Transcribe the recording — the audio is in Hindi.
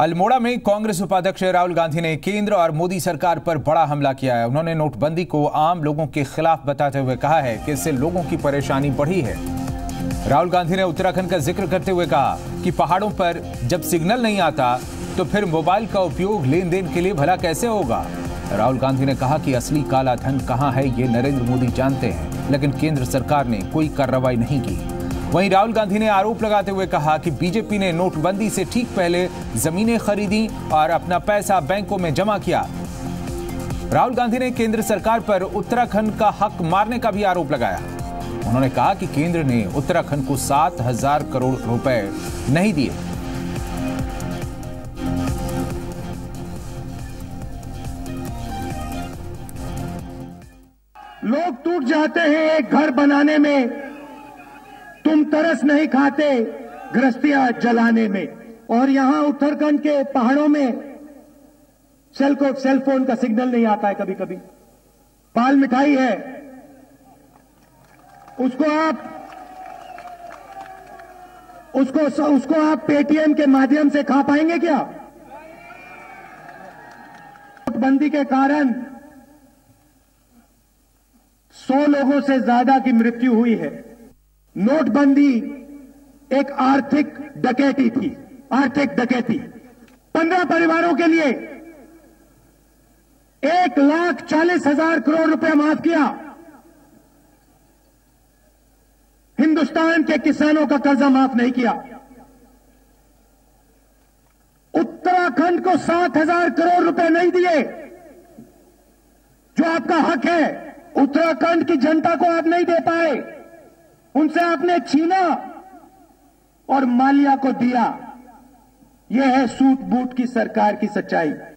अल्मोड़ा में कांग्रेस उपाध्यक्ष राहुल गांधी ने केंद्र और मोदी सरकार पर बड़ा हमला किया है। उन्होंने नोटबंदी को आम लोगों के खिलाफ बताते हुए कहा है कि इससे लोगों की परेशानी बढ़ी है। राहुल गांधी ने उत्तराखंड का जिक्र करते हुए कहा कि पहाड़ों पर जब सिग्नल नहीं आता तो फिर मोबाइल का उपयोग लेन देन के लिए भला कैसे होगा। राहुल गांधी ने कहा कि असली काला धन कहां है ये नरेंद्र मोदी जानते हैं, लेकिन केंद्र सरकार ने कोई कार्रवाई नहीं की। वहीं राहुल गांधी ने आरोप लगाते हुए कहा कि बीजेपी ने नोटबंदी से ठीक पहले जमीनें खरीदी और अपना पैसा बैंकों में जमा किया। राहुल गांधी ने केंद्र सरकार पर उत्तराखंड का हक मारने का भी आरोप लगाया। उन्होंने कहा कि केंद्र ने उत्तराखंड को 7,000 करोड़ रुपए नहीं दिए। लोग टूट जाते हैं एक घर बनाने में, तुम तरस नहीं खाते गृहस्थियां जलाने में। और यहां उत्तराखंड के पहाड़ों में सेल फोन का सिग्नल नहीं आता है। कभी कभी पाल मिठाई है, उसको आप पेटीएम के माध्यम से खा पाएंगे क्या? नोटबंदी के कारण 100 लोगों से ज्यादा की मृत्यु हुई है। नोटबंदी एक आर्थिक डकैती थी, आर्थिक डकैती। 15 परिवारों के लिए 1,40,000 करोड़ रुपए माफ किया। हिंदुस्तान के किसानों का कर्जा माफ नहीं किया। उत्तराखंड को 7,000 करोड़ रुपए नहीं दिए, जो आपका हक है। उत्तराखंड की जनता को आप नहीं दे पाए, उनसे आपने छीना और मालिया को दिया। यह है सूट बूट की सरकार की सच्चाई।